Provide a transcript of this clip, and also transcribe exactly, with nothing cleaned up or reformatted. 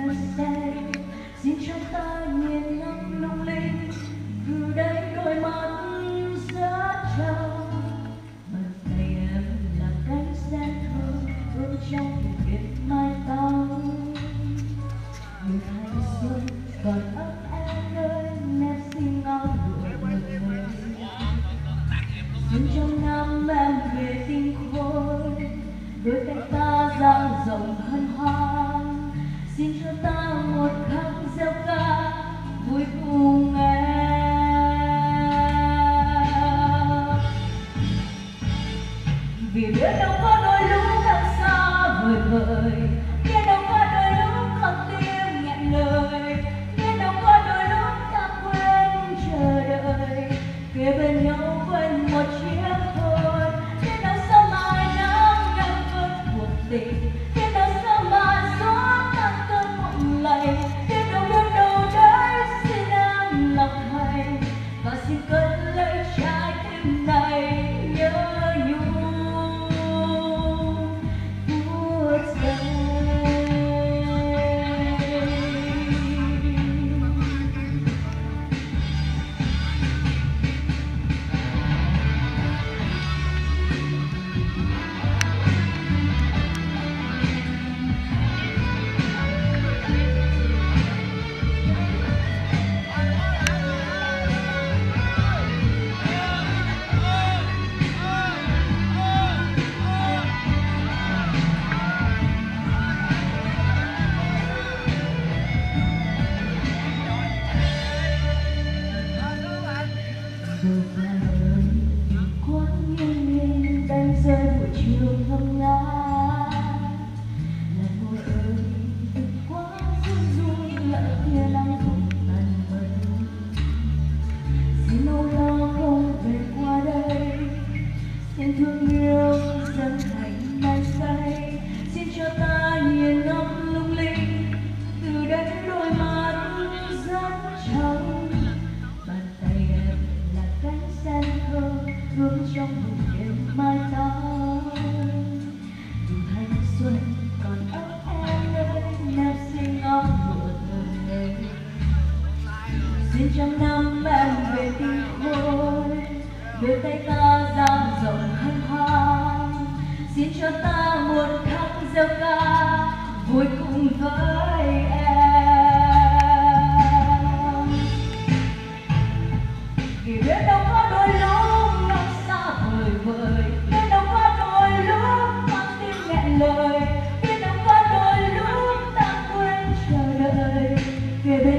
men say. Xin cho ta nhìn ngắm lung linh từ đây đôi mắt rất trong. Bàn tay em là cánh sen thơm ướt trong thềm biển mai tóc. Người thanh xuân còn ấp em ơi, nét xinh ngọt đùa người. Xin trong năm em về tinh khôi, đôi tay ta dang rộng hân hoan. Xin cho ta một khắc gieo ca vui cùng em. Vì biết đâu có đôi lúc đang xa vời vời, biết đâu có đôi lúc con tim nghẹn lời, biết đâu có đôi lúc ta quên chờ đợi, kề bên nhau quên một chiếc hôn. Biết đâu sao mai nắng nhăn cơn cuộc tình, biết đâu sao mai gió tan cơn mộng lầy, biết đâu biết đâu đấy xin em lòng thành và xin cất lấy trái tim này nhớ nhung phút giây. Dù ta ơi vì quá nghiêng nghiêng đánh rơi buổi chiều ngâm nga, là môi ơi đừng quá run run lỡ kia nắng không tàn bần. Xin âu lo không về qua đây, xin thương yêu dần thành men say. Xin cho ta nhìn ngắm lung linh từ đây đôi mắt rất trong. Bàn tay em là cánh sen thơm ướm trong bụi đêm mai tóc. Dù thanh xuân còn ấp em ơi, nét xinh ngọt của đời. Xin trăm năm em về tinh khôi, đôi tay ta dang rộng hân hoan. Xin cho ta một khắc gieo ca vui cùng với em. Vì biết đâu có đôi lúc nó xa vời vời, biết đâu có đôi lúc con tim nghẹn lời, biết đâu có đôi lúc ta quên chờ đợi. Kể